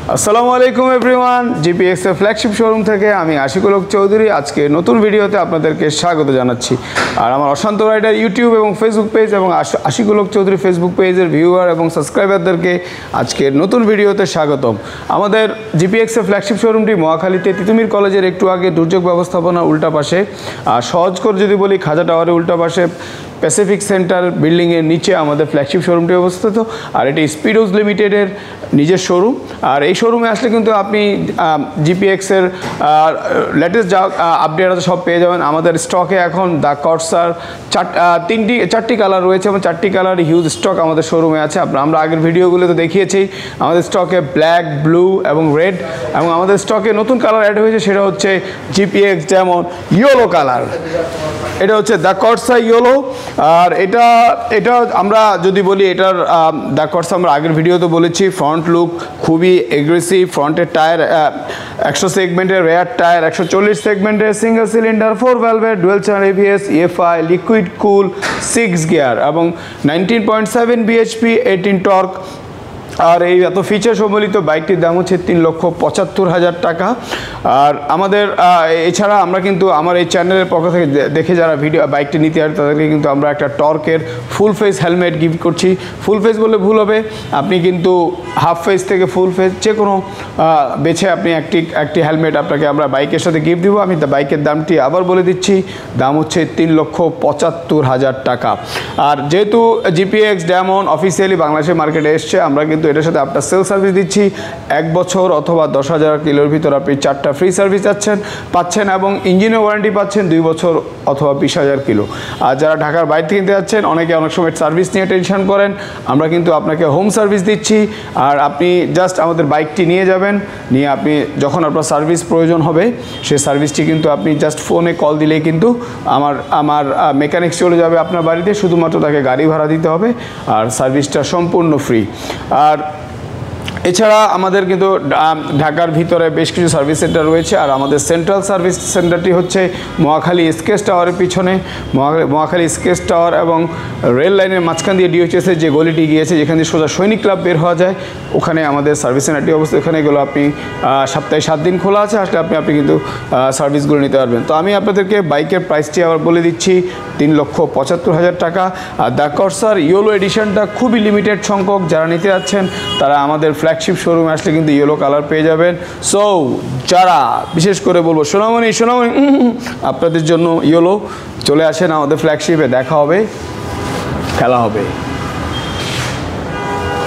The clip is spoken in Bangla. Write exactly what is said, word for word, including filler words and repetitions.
আসসালামু আলাইকুম এভরিওয়ান, জিপিএক্স এর ফ্ল্যাগশিপ শোরুম থেকে আমি আশিকুল হক চৌধুরী আজকে নতুন ভিডিওতে আপনাদেরকে স্বাগত জানাচ্ছি। আর আমার অশান্ত রাইডার ইউটিউব এবং ফেসবুক পেজ এবং আশিকুল হক চৌধুরী ফেসবুক পেজের ভিউয়ার এবং সাবস্ক্রাইবারদেরকে আজকের নতুন ভিডিওতে স্বাগতম। আমাদের জিপিএক্স এর ফ্ল্যাগশিপ শোরুমটি মহাখালীতে তিতুমির কলেজের একটু আগে দুর্যোগ ব্যবস্থাপনা উল্টা পাশে, আর সহজ করে যদি বলি খাজা টাওয়ারের উল্টা পাশে প্যাসিফিক সেন্টার বিল্ডিংয়ের নিচে আমাদের ফ্ল্যাগশিপ শোরুমটি অবস্থিত। আর এটি স্পিডোজ লিমিটেডের নিজের শোরুম। আর এই শোরুমে আসলে কিন্তু আপনি জিপিএক্সের লেটেস্ট যা আপডেট আছে সব পেয়ে যাবেন। আমাদের স্টকে এখন দ্য কর্সার চার তিনটি চারটি কালার রয়েছে এবং চারটি কালার হিউজ স্টক আমাদের শোরুমে আছে। আমরা আগের ভিডিওগুলোতে দেখিয়েছি আমাদের স্টকে ব্ল্যাক, ব্লু এবং রেড, এবং আমাদের স্টকে নতুন কালার অ্যাড হয়েছে, সেটা হচ্ছে জিপিএক্স যেমন ইয়েলো কালার। এটা হচ্ছে দ্য কর্সা ইয়েলো। আর এটা এটা আমরা যদি বলি এটার দ্য কর্সা আমরা আগের ভিডিওতে বলেছি ফ্রন্ট লুক খুবই এগ্রেসিভ। ফ্রন্টের টায়ার একশো সেগমেন্টের রেয়ার টায়ার, একশো চল্লিশ সেগমেন্টের সিঙ্গেল সিলিন্ডার ফোর ভ্যালভের dual channel ABS, EFI, liquid cool, six gear এবং nineteen point seven BHP, eighteen torque. আর এই এত ফিচার সম্বলিত বাইকটির দাম হচ্ছে তিন লক্ষ পঁচাত্তর হাজার টাকা। আর আমাদের এছাড়া আমরা কিন্তু আমার এই চ্যানেলের পক্ষ থেকে দেখে যারা ভিডিও বাইকটি নিতে আসে তাদেরকে কিন্তু আমরা একটা টর্কের ফুল ফেস হেলমেট গিফট করছি। ফুল ফেস বলে ভুল হবে, আপনি কিন্তু হাফ ফেস থেকে ফুল ফেস যে কোনো বেছে আপনি একটি একটি হেলমেট আপনাকে আমরা বাইকের সাথে গিফট দিব। আমি বাইকের দামটি আবার বলে দিচ্ছি, দাম হচ্ছে তিন লক্ষ পঁচাত্তর হাজার টাকা। আর যেহেতু জিপিএক্স ডায়মন্ড অফিসিয়ালি বাংলাদেশের মার্কেটে এসছে, আমরা কিন্তু এটার সাথে আপনার সেল সার্ভিস দিচ্ছি। এক বছর অথবা দশ হাজার কিলোর ভিতর আপনি চারটা ফ্রি সার্ভিস যাচ্ছেন পাচ্ছেন এবং ইঞ্জিনের ওয়ারেন্টি পাচ্ছেন দুই বছর অথবা বিশ হাজার কিলো। আর যারা ঢাকার বাইরে কিনতে যাচ্ছেন, অনেকে অনেক সময় সার্ভিস নিয়ে টেনশন করেন, আমরা কিন্তু আপনাকে হোম সার্ভিস দিচ্ছি। আর আপনি জাস্ট আমাদের বাইকটি নিয়ে যাবেন, নিয়ে আপনি যখন আপনার সার্ভিস প্রয়োজন হবে সেই সার্ভিসটি কিন্তু আপনি জাস্ট ফোনে কল দিলেই কিন্তু আমার আমার মেকানিক্স চলে যাবে আপনার বাড়িতে, শুধুমাত্র তাকে গাড়ি ভাড়া দিতে হবে আর সার্ভিসটা সম্পূর্ণ ফ্রি। আর এছাড়া আমাদের কিন্তু ঢাকার ভিতরে বেশ কিছু সার্ভিস সেন্টার রয়েছে। আর আমাদের সেন্ট্রাল সার্ভিস সেন্টারটি হচ্ছে মহাখালী স্কেচ টাওয়ারের পিছনে, মহাখালী স্কেচ টাওয়ার এবং রেল লাইনের মাঝখান দিয়ে ডিওএইচএসের যে গলিটি গিয়েছে, যেখানে সোজা সৈনিক ক্লাব বের হওয়া যায়, ওখানে আমাদের সার্ভিস সেন্টারটি অবস্থিত। ওখানে এগুলো আপনি সপ্তাহে সাত দিন খোলা আছে, আসলে আপনি আপনি কিন্তু সার্ভিসগুলো নিতে পারবেন। তো আমি আপনাদেরকে বাইকের প্রাইসটি আবার বলে দিচ্ছি, তিন লক্ষ পঁচাত্তর হাজার টাকা। আর দ্য কর্সার ইয়েলো এডিশনটা খুবই লিমিটেড সংখ্যক, যারা নিতে যাচ্ছেন তারা আমাদের ফ্ল্যাগশিপ শোরুমে আসলে কিন্তু ইয়েলো কালার পেয়ে যাবেন। সো যারা বিশেষ করে বলবো সোনামণি সোনামণি আপনাদের জন্য ইয়েলো, চলে আসেন আমাদের ফ্ল্যাগশিপে, দেখা হবে, খেলা হবে।